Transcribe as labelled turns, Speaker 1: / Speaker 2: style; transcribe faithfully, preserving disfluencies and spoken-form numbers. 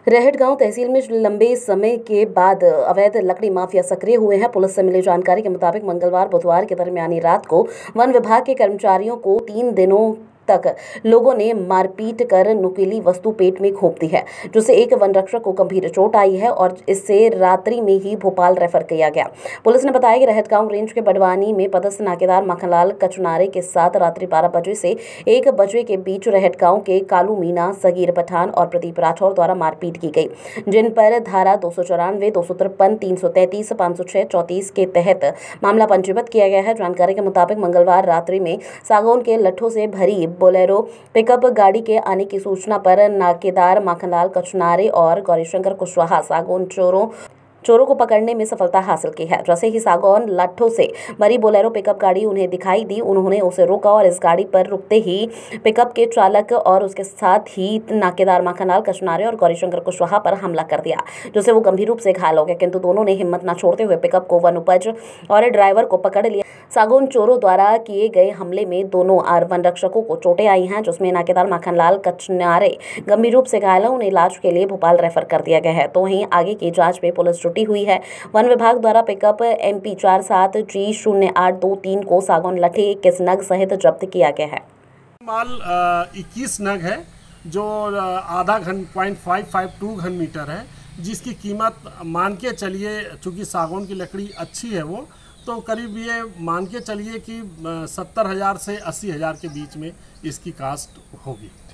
Speaker 1: रहटगांव तहसील में लंबे समय के बाद अवैध लकड़ी माफिया सक्रिय हुए हैं। पुलिस से मिली जानकारी के मुताबिक मंगलवार बुधवार के दरमियानी रात को वन विभाग के कर्मचारियों को तीन दिनों तक लोगों ने मारपीट कर नुकीली वस्तु पेट में घोंप दी है, जिससे एक वन रक्षक को गंभीर चोट आई है और इससे रात्रि में ही भोपाल रेफर किया गया। पुलिस ने बताया कि रहटगांव रेंज के बड़वानी में पदस्थ नाकेदार माखनलाल कचनारे के साथ रात्रि बारह बजे से एक बजे के बीच रहटगांव के कालू मीना, सगीर पठान और प्रदीप राठौर द्वारा मारपीट की गई, जिन पर धारा दो सौ चौरानवे दो सौ तिरपन तीन सौ तैंतीस पाँच सौ छह चौंतीस के तहत मामला पंजीबद्ध किया गया है। जानकारी के मुताबिक मंगलवार रात्रि में सागौन के लट्ठों से भरी बोलेरो पिकअप गाड़ी के आने की सूचना पर नाकेदार माखनलाल कचनारे और गौरीशंकर कुशवाहा सागौन चोरों चोरों को पकड़ने में सफलता हासिल की है। जैसे ही सागौन लाठों से भरी बोलेरो पिकअप गाड़ी उन्हें दिखाई दी, उन्होंने उसे रोका और इस गाड़ी पर रुकते ही पिकअप के चालक और उसके साथ ही नाकेदार माखनलाल कचनारे और गौरीशंकर कुशवाहा पर हमला कर दिया, जिससे वो गंभीर रूप से घायल हो गए। किंतु दोनों ने हिम्मत न छोड़ते हुए पिकअप को वन उपज और ड्राइवर को पकड़ लिया। सागौन चोरों द्वारा किए गए हमले में दोनों आर वन रक्षकों को चोटें आई हैं, जिसमें नाकेदार माखनलाल कचनारे गंभीर रूप से घायल हैं। उन्हें इलाज के लिए भोपाल रेफर कर दिया गया है। तो वहीं आगे की जांच में पुलिस जुटी हुई है। वन विभाग द्वारा पिकअप एम पी चार सात जी शून्य आठ दो तीन को सागौन लट्ठे इक्कीस नग सहित जब्त किया गया है।
Speaker 2: माल इक्कीस नग है, जो आधा घन पॉइंट फाइव फाइव टू घन मीटर है, जिसकी कीमत मान के चलिए, चूँकि सागौन की लकड़ी अच्छी है वो, तो करीब ये मान के चलिए कि सत्तर हज़ार से अस्सी हज़ार के बीच में इसकी कास्ट होगी।